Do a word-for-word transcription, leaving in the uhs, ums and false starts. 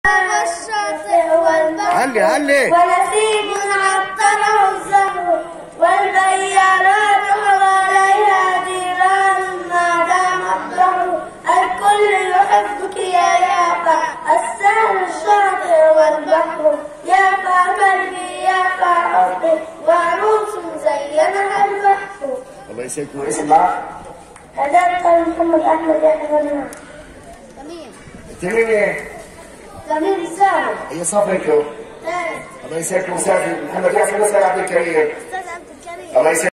الشاطئ والبحر علي علي ونسيم عطره الزهر والبيارات حواليها جيران ما دام الدهر الكل يحبك يا يافا السهل الشاطئ والبحر يافا قلبي يافا حبي وعروس زينها البحر. الله يسعدكم. اسمع هذا محمد احمد يا حبيبنا. جميل. جميل. جميل السهل. هي صفحته. الله يسعدكم. استاذ محمد ياسر. استاذ عبد الكريم. استاذ عبد الكريم. الله يسعدك.